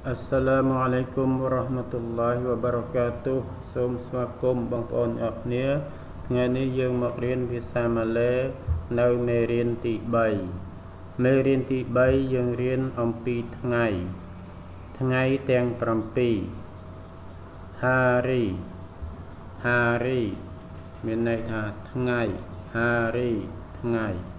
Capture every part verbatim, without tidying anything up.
Assalamualaikum warahmatullahi wabarakatuh សូមស្វាគមន៍បងប្អូនអរគ្នាថ្ងៃនេះយើងមករៀនភាសាម៉ាឡេនៅមេរៀនទី3មេរៀនទី3យើងរៀនអំពីថ្ងៃថ្ងៃទាំង7 hari hari មានន័យថាថ្ងៃ hari ថ្ងៃ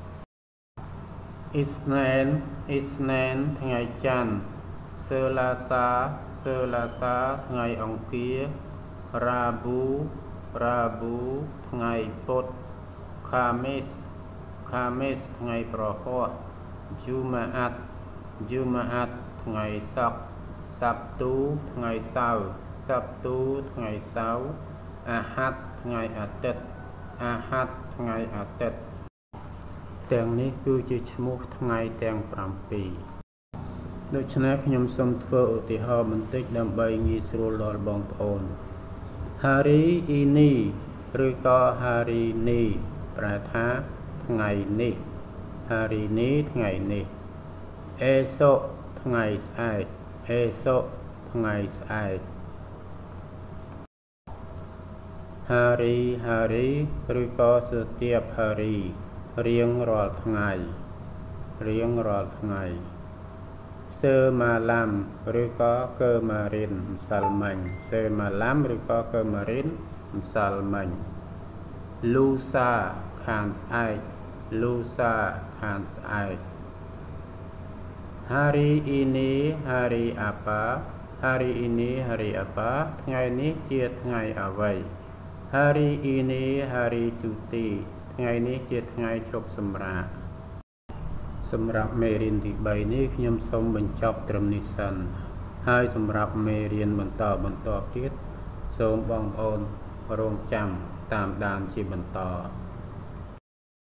Isnin Isnin ថ្ងៃច័ន្ទSelasa Selasa ថ្ងៃអង្គារ Rabu Rabu ថ្ងៃពុធ Khamis Khamis ថ្ងៃប្រហ័ស Jumaat Jumaat ថ្ងៃសុក្រ Sabtu ថ្ងៃសៅរ៍ Sabtu ថ្ងៃសៅរ៍ Ahad ថ្ងៃអាទិត្យ Ahad ថ្ងៃអាទិត្យទាំងនេះគឺជាឈ្មោះថ្ងៃទាំង7ដូច្នេះខ្ញុំសូមធ្វើឧទាហរណ៍បន្តិចដើម្បីងាយស្រួលដល់បងប្អូន Hari ini ឬក៏ Hari ni ប្រែថាថ្ងៃនេះ Hari ni ថ្ងៃនេះ Esok ថ្ងៃស្អែក Esok ថ្ងៃស្អែក Hari hari ឬក៏ Setiap hari រៀងរាល់ថ្ងៃរៀងរាល់ថ្ងៃSemalam ឬក៏ Kemarin ម្សិលមិញ Semalam ឬក៏ Kemarin ម្សិលមិញ Lusa ខាងស្អែក Lusa ខាងស្អែក Hari ini hari apa Hari ini hari apa ថ្ងៃនេះជាថ្ងៃអ្វី Hari ini hari cuti ថ្ងៃនេះជាថ្ងៃឈប់សម្រាកសម្រាប់មេរៀនទី3នេះខ្ញុំសូមបញ្ចប់ត្រឹមនេះសិនហើយសម្រាប់មេរៀនបន្តបន្តទៀតសូមបងប្អូនរងចាំតាមដានជាបន្ត